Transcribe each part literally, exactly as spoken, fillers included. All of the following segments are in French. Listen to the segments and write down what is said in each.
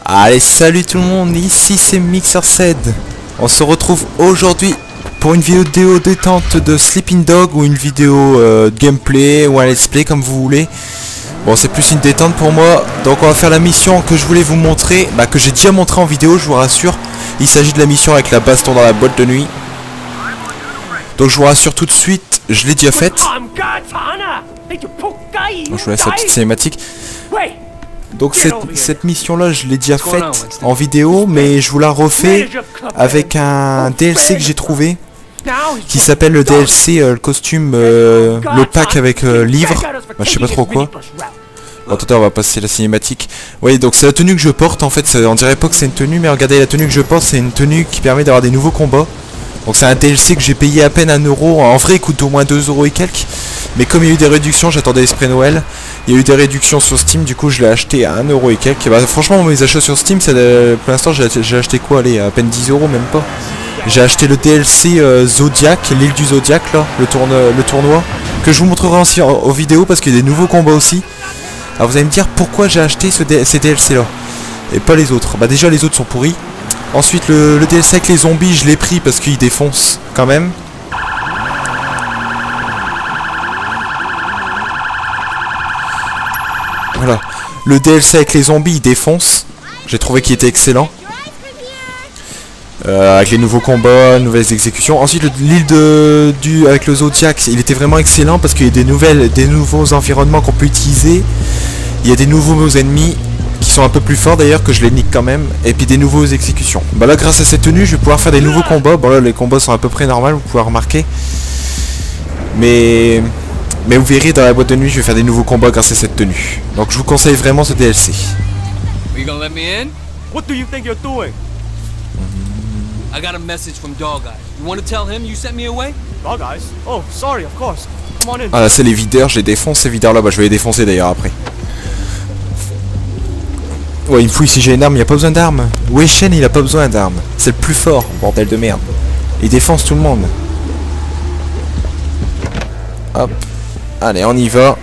Allez, salut tout le monde, ici c'est MixerCed. On se retrouve aujourd'hui pour une vidéo détente de Sleeping Dog ou une vidéo euh, de gameplay ou un let's play comme vous voulez. Bon, c'est plus une détente pour moi. Donc on va faire la mission que je voulais vous montrer, bah, que j'ai déjà montré en vidéo, je vous rassure. Il s'agit de la mission avec la baston dans la boîte de nuit. Donc je vous rassure tout de suite, je l'ai déjà faite. Bon, je vous laisse la petite cinématique. Donc cette, cette mission là je l'ai déjà faite en vidéo, mais je vous la refais avec un D L C que j'ai trouvé qui s'appelle le D L C, euh, le costume, euh, le pack avec euh, livre, bah, je sais pas trop quoi. Bon, attendez, on va passer la cinématique. Oui, donc c'est la tenue que je porte en fait, on dirait pas que c'est une tenue, mais regardez la tenue que je porte, c'est une tenue qui permet d'avoir des nouveaux combats. Donc c'est un D L C que j'ai payé à peine un euro, en vrai il coûte au moins deux euros et quelques. Mais comme il y a eu des réductions, j'attendais l'esprit Noël, il y a eu des réductions sur Steam, du coup je l'ai acheté à un euro et quelques. Bah, franchement mes achats sur Steam, euh, pour l'instant j'ai acheté quoi, allez, à peine dix euros, même pas. J'ai acheté le D L C euh, Zodiac, l'île du Zodiac là, le, tourne, le tournoi, que je vous montrerai aussi en, en vidéo parce qu'il y a des nouveaux combats aussi. Alors vous allez me dire pourquoi j'ai acheté ce D ces D L C là, et pas les autres. Bah déjà les autres sont pourris. Ensuite le, le D L C avec les zombies je l'ai pris parce qu'il défonce quand même. Voilà, le D L C avec les zombies il défonce. J'ai trouvé qu'il était excellent. Euh, avec les nouveaux combats, nouvelles exécutions. Ensuite l'île de du avec le Zodiac, il était vraiment excellent parce qu'il y a des nouvelles, des nouveaux environnements qu'on peut utiliser. Il y a des nouveaux ennemis qui sont un peu plus forts d'ailleurs, que je les nique quand même. Et puis des nouveaux exécutions. Bah là grâce à cette tenue je vais pouvoir faire des nouveaux combats. Bon là les combats sont à peu près normaux, vous pouvez remarquer. Mais Mais vous verrez dans la boîte de nuit je vais faire des nouveaux combats grâce à cette tenue. Donc je vous conseille vraiment ce D L C. Are you gonna let me in? What do you think you're doing? I got a message from Dog Eyes. You want to tell him you sent me away? Dog Eyes? Oh, sorry, of course. Come on in. Ah là c'est les videurs, je les défonce ces videurs là, bah je vais les défoncer d'ailleurs après. Ouais, il me fouille si j'ai une arme, il n'y a pas besoin d'armes. Wei Shen il a pas besoin d'armes. C'est le plus fort, bordel de merde. Il défonce tout le monde. Hop. Allez, on y va.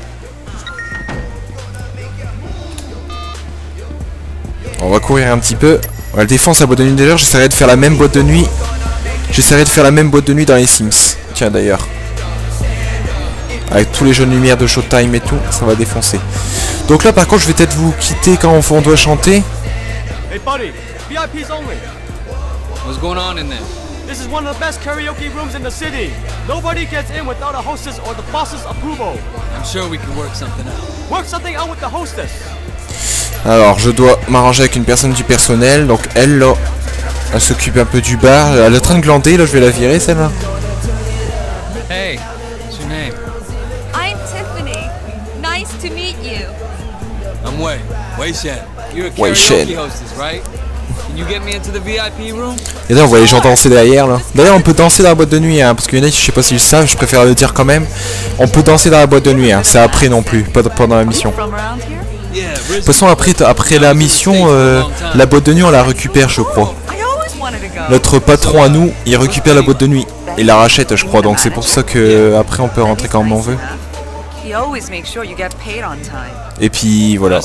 On va courir un petit peu. On va le défoncer la boîte de nuit d'ailleurs, j'essaierai de faire la même boîte de nuit. J'essaierai de faire la même boîte de nuit dans les Sims. Tiens d'ailleurs. Avec tous les jeux de lumière de Showtime et tout, ça va défoncer. Donc là par contre je vais peut-être vous quitter quand on doit chanter. Hey buddy, V I Ps only. What's going on in there? This is one of the best karaoke rooms in the city. Nobody gets in without a hostess or the boss's approval. I'm sure we can work something out. Work something out with the hostess. Alors je dois m'arranger avec une personne du personnel, donc elle là, elle s'occupe un peu du bar, elle est en train de glander, là je vais la virer celle-là. Hey, what's your name? I'm Tiffany. Nice to meet you. I'm Wei. Wei Shen. You're a Wei Shen. karaoke hostess, right? Can you get me into the V I P room? Et là on voit les gens danser derrière là. D'ailleurs on peut danser dans la boîte de nuit hein, parce qu'il y en a je sais pas s'ils le savent, je préfère le dire quand même. On peut danser dans la boîte de nuit, hein. C'est après non plus, pas pendant la mission. De toute façon après, après la mission, euh, la boîte de nuit on la récupère je crois. Notre patron à nous, il récupère la boîte de nuit. Il la rachète je crois, donc c'est pour ça que après on peut rentrer quand on veut. Et puis voilà.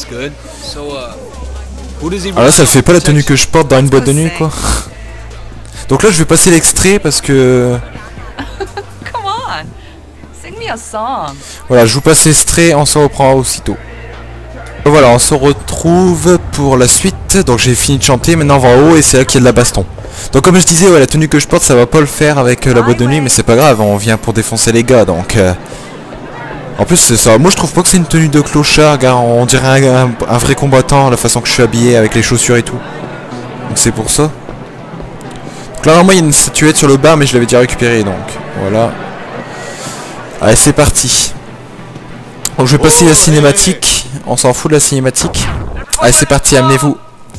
Ah là ça le fait pas la tenue que je porte dans une boîte de nuit quoi. Donc là je vais passer l'extrait parce que... Voilà je vous passe l'extrait, on se reprend aussitôt. Voilà, on se retrouve pour la suite. Donc j'ai fini de chanter, maintenant on va en haut et c'est là qu'il y a de la baston. Donc comme je disais, ouais, la tenue que je porte ça va pas le faire avec euh, la boîte de nuit, mais c'est pas grave, on vient pour défoncer les gars donc... Euh... En plus c'est ça, moi je trouve pas que c'est une tenue de clochard, gars, on dirait un, un, un vrai combattant, la façon que je suis habillé avec les chaussures et tout. Donc c'est pour ça. Donc là normalement il y a une statuette sur le bar mais je l'avais déjà récupérée donc voilà. Allez c'est parti. Donc je vais passer la cinématique, on s'en fout de la cinématique. Allez c'est parti, amenez-vous.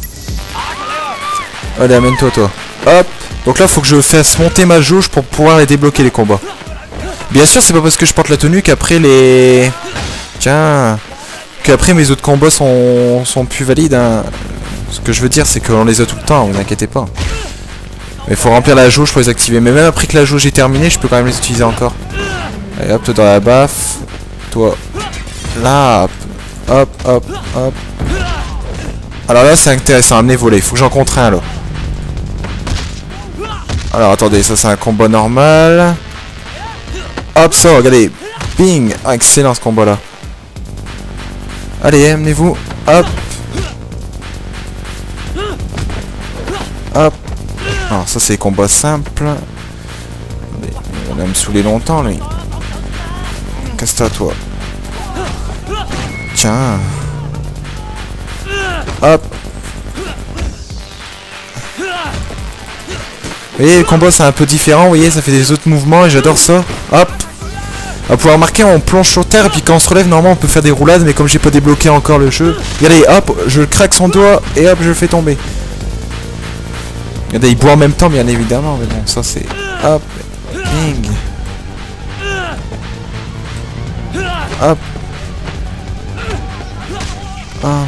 Allez amène-toi toi. Hop. Donc là faut que je fasse monter ma jauge pour pouvoir les débloquer les combats. Bien sûr c'est pas parce que je porte la tenue qu'après les... Tiens... Qu'après mes autres combats sont, sont plus valides hein. Ce que je veux dire c'est qu'on les a tout le temps, vous inquiétez pas. Mais il faut remplir la jauge pour les activer. Mais même après que la jauge est terminée je peux quand même les utiliser encore. Allez hop toi dans la baffe. Toi là hop hop hop hop Alors là c'est intéressant, amenez-vous là, il faut que j'en contre un là. Alors attendez, ça c'est un combat normal. Hop ça, regardez. Bing. Ah, excellent ce combat là. Allez, amenez-vous. Hop. Hop. Alors ça c'est combat simple. On va me saouler longtemps lui. Casse-toi toi. Tiens. Hop. Vous voyez, le combat c'est un peu différent, vous voyez, ça fait des autres mouvements et j'adore ça. Hop. On va pouvoir remarquer, on plonge sur terre et puis quand on se relève, normalement on peut faire des roulades, mais comme j'ai pas débloqué encore le jeu, regardez, hop, je craque son doigt et hop, je le fais tomber. Regardez, il boit en même temps, bien évidemment, mais bon, ça c'est... Hop. Bing. Hop. Hop.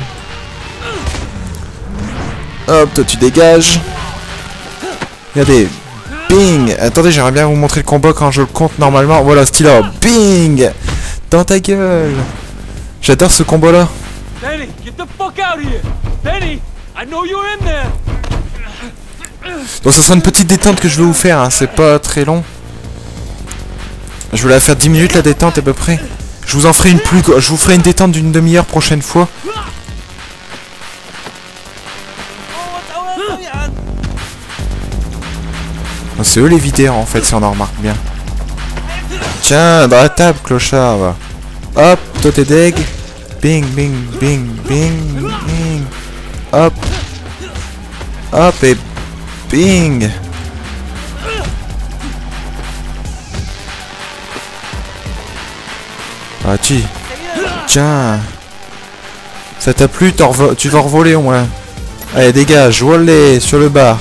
Hop, toi tu dégages. Regardez. Bing. Attendez, j'aimerais bien vous montrer le combat quand je le compte normalement. Voilà, style là. Bing. Dans ta gueule. J'adore ce combat là. Danny, get the fuck out of here. Danny, I know you're in there. Donc ça sera une petite détente que je vais vous faire, hein. C'est pas très long. Je vais la faire dix minutes la détente à peu près. Je vous en ferai une plus... Je vous ferai une détente d'une demi-heure prochaine fois. C'est eux les videurs en fait si on en remarque bien. Tiens, dans la table, clochard. Va. Hop, toi t'es deg. Bing, bing, bing, bing, bing. Hop. Hop et bing. Ah tu. Tiens. Ça t'a plu, tu vas revoler au moins. Allez, dégage, voler sur le bar.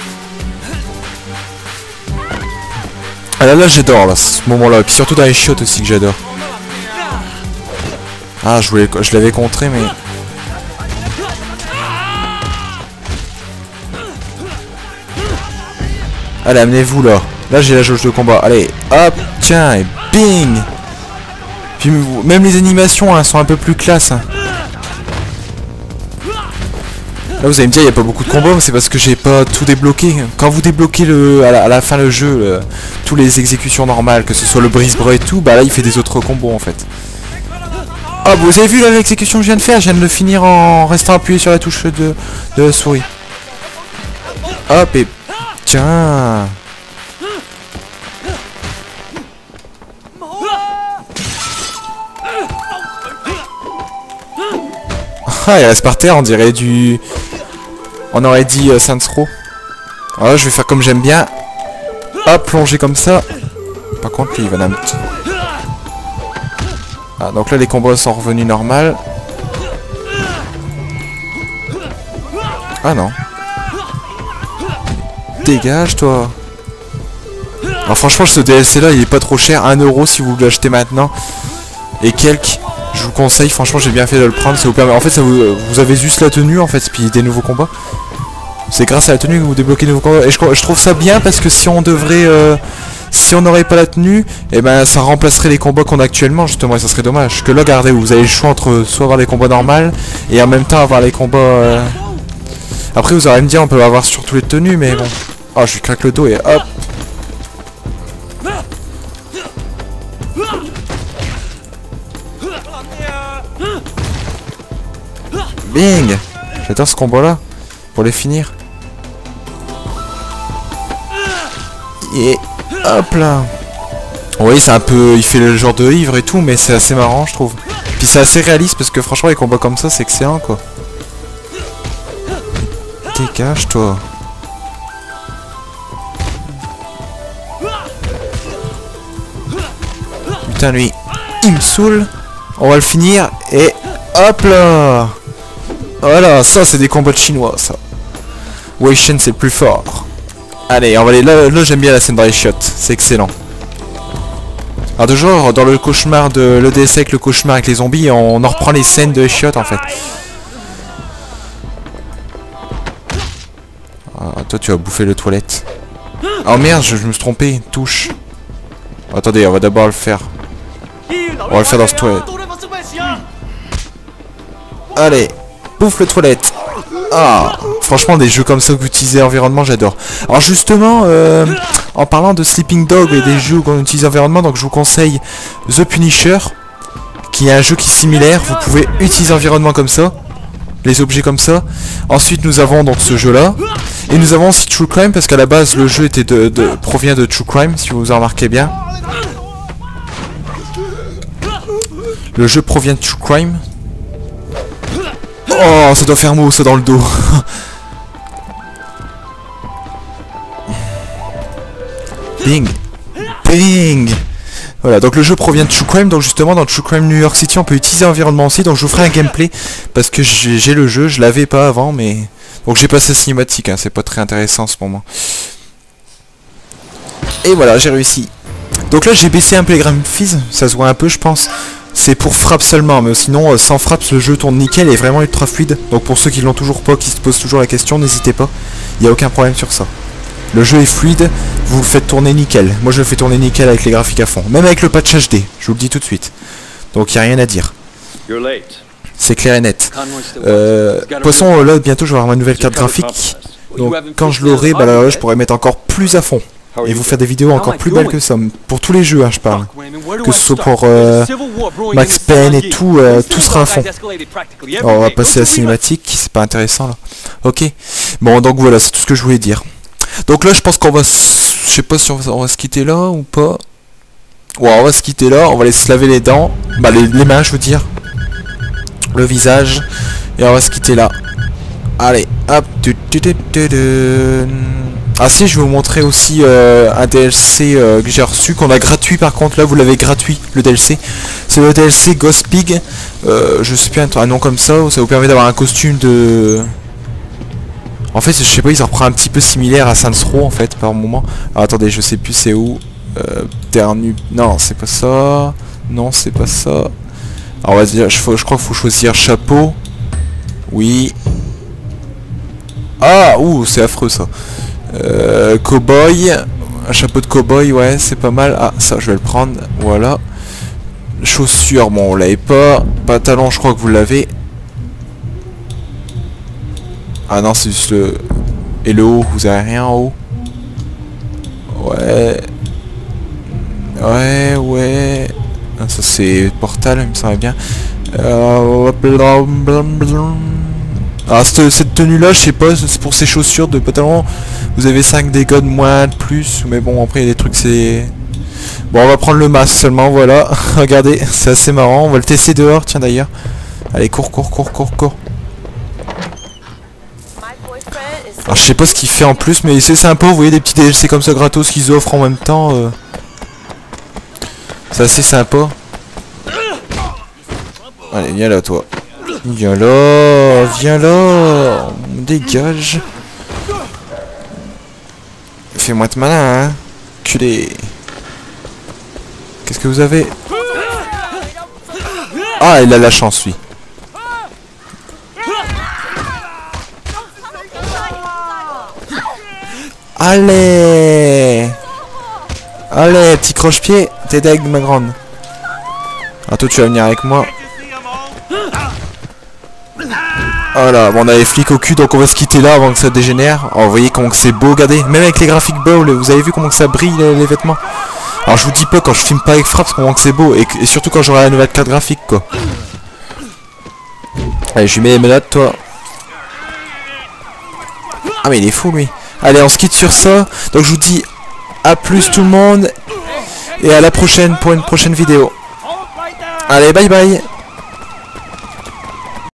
Ah là là j'adore là ce moment là, et puis surtout dans les chiottes aussi que j'adore. Ah je voulais, je l'avais contré mais... Allez amenez-vous là. Là j'ai la jauge de combat. Allez hop tiens et bing. Puis même les animations hein, sont un peu plus classe. Hein. Là vous allez me dire il n'y a pas beaucoup de combos, mais c'est parce que j'ai pas tout débloqué. Quand vous débloquez le, à, la, à la fin le jeu, le, tous les exécutions normales, que ce soit le brise-bras et tout, bah là il fait des autres combos en fait. Ah vous avez vu l'exécution que je viens de faire, je viens de le finir en restant appuyé sur la touche de, de la souris. Hop et... Tiens. Ah il reste par terre, on dirait du... On aurait dit euh, Saints Row. Alors là je vais faire comme j'aime bien. Hop, plonger comme ça. Par contre lui il va un petit... Ah donc là les combos sont revenus normal. Ah non. Dégage toi. Alors franchement ce D L C là il est pas trop cher. un euro si vous l'achetez maintenant. Et quelques. Je vous conseille, franchement j'ai bien fait de le prendre, ça vous permet... En fait ça vous, vous avez juste la tenue en fait, puis des nouveaux combats. C'est grâce à la tenue que vous débloquez de nouveaux combats. Et je, je trouve ça bien parce que si on devrait... Euh, si on n'aurait pas la tenue, et eh ben ça remplacerait les combats qu'on a actuellement justement et ça serait dommage. Que là regardez, vous avez le choix entre soit avoir les combats normaux et en même temps avoir les combats... Euh... Après vous aurez me dire on peut avoir surtout les tenues mais bon. Oh je lui craque le dos et hop. Bing. J'adore ce combat là. Pour les finir. Et hop là. Oui c'est un peu... Il fait le genre de ivre et tout mais c'est assez marrant je trouve. Puis c'est assez réaliste parce que franchement les combats comme ça c'est excellent quoi. Dégage toi. Putain lui. Il me saoule. On va le finir et hop là. Voilà, ça c'est des combats de chinois, ça. Wei Shen c'est plus fort. Allez, on va aller là, là j'aime bien la scène dans les chiottes, c'est excellent. Alors de genre, dans le cauchemar de l'E D S avec le cauchemar avec les zombies, on en reprend les scènes de chiottes en fait. Ah, toi tu vas bouffer le toilette. Oh merde, je, je me suis trompé, touche. Attendez, on va d'abord le faire. On va le faire dans ce toilette. Allez. Bouffe le toilette. Ah, franchement, des jeux comme ça où vous utilisez l'environnement, j'adore. Alors justement, euh, en parlant de Sleeping Dog et des jeux où on utilise l'environnement, donc je vous conseille The Punisher, qui est un jeu qui est similaire. Vous pouvez utiliser l'environnement comme ça, les objets comme ça. Ensuite, nous avons donc ce jeu-là. Et nous avons aussi True Crime, parce qu'à la base, le jeu était de, de, provient de True Crime, si vous en remarquez bien. Le jeu provient de True Crime. Oh, ça doit faire mot, ça, dans le dos. Bing. Bing. Voilà, donc le jeu provient de True Crime. Donc justement, dans True Crime New York City, on peut utiliser l'environnement aussi. Donc je vous ferai un gameplay, parce que j'ai le jeu, je l'avais pas avant, mais... Donc j'ai passé la cinématique, hein, c'est pas très intéressant en ce moment. Et voilà, j'ai réussi. Donc là, j'ai baissé un peu les graphismes, ça se voit un peu, je pense. C'est pour frappe seulement, mais sinon, euh, sans frappe, le jeu tourne nickel et est vraiment ultra fluide. Donc pour ceux qui l'ont toujours pas, qui se posent toujours la question, n'hésitez pas. Il n'y a aucun problème sur ça. Le jeu est fluide, vous le faites tourner nickel. Moi, je le fais tourner nickel avec les graphiques à fond. Même avec le patch H D, je vous le dis tout de suite. Donc il n'y a rien à dire. C'est clair et net. Euh, de toute façon, là, bientôt, je vais avoir ma nouvelle carte graphique. Donc quand je l'aurai, bah là, je pourrai mettre encore plus à fond. Et vous faire des vidéos encore plus belles que ça. Pour tous les jeux, hein, je parle. Que ce soit pour euh, Max Payne et tout, euh, tout sera à fond. Alors, on va passer à la cinématique, c'est pas intéressant là. Ok. Bon, donc voilà, c'est tout ce que je voulais dire. Donc là, je pense qu'on va... Je sais pas si on va, on va se quitter là ou pas. Ouais, on va se quitter là, on va aller se laver les dents. Bah, les, les mains, je veux dire. Le visage. Et on va se quitter là. Allez, hop. Ah si, je vais vous montrer aussi euh, un D L C euh, que j'ai reçu, qu'on a gratuit par contre. Là, vous l'avez gratuit, le D L C. C'est le D L C Ghost Pig. Euh, je sais plus un nom comme ça, où ça vous permet d'avoir un costume de... En fait, je sais pas, il s'en reprend un petit peu similaire à Saints Row en fait, par moment. Alors attendez, je sais plus c'est où. Euh, Ternu... Non, c'est pas ça. Non, c'est pas ça. Alors on va dire, je, je crois qu'il faut choisir chapeau. Oui. Ah, ouh, c'est affreux ça. Euh, cowboy, un chapeau de cowboy, ouais, c'est pas mal. Ah, ça, je vais le prendre, voilà. Chaussures, bon, on l'avait pas. Pantalon, je crois que vous l'avez. Ah non, c'est juste le... Et le haut, vous avez rien en haut? Ouais. Ouais, ouais. Ah, ça, c'est Portal, il me semble bien. Euh... Alors cette, cette tenue là, je sais pas, c'est pour ces chaussures de pantalon, vous avez cinq dégâts de moins, de plus, mais bon après il y a des trucs c'est... Bon on va prendre le masque seulement, voilà, regardez, c'est assez marrant, on va le tester dehors, tiens d'ailleurs. Allez cours, cours, cours, cours, cours. Alors je sais pas ce qu'il fait en plus, mais c'est sympa, vous voyez des petits D L C comme ça gratos qu'ils offrent en même temps. Euh... C'est assez sympa. Allez, viens là toi. Viens là, viens là, dégage. Fais-moi de malin, hein, culé. Qu'est-ce que vous avez? Ah, il a la chance, lui. Allez, allez, petit croche-pied, t'es deg, ma grande. Ah, toi, tu vas venir avec moi. Voilà, bon, on a les flics au cul, donc on va se quitter là avant que ça dégénère. Oh, vous voyez comment c'est beau, regardez, même avec les graphiques beaux, vous avez vu comment que ça brille les, les vêtements. Alors je vous dis pas quand je filme pas avec frappe, comment que c'est beau, et, et surtout quand j'aurai la nouvelle carte graphique quoi. Allez, je lui mets les menottes, toi. Ah mais il est fou lui. Allez, on se quitte sur ça, donc je vous dis à plus tout le monde, et à la prochaine pour une prochaine vidéo. Allez, bye bye.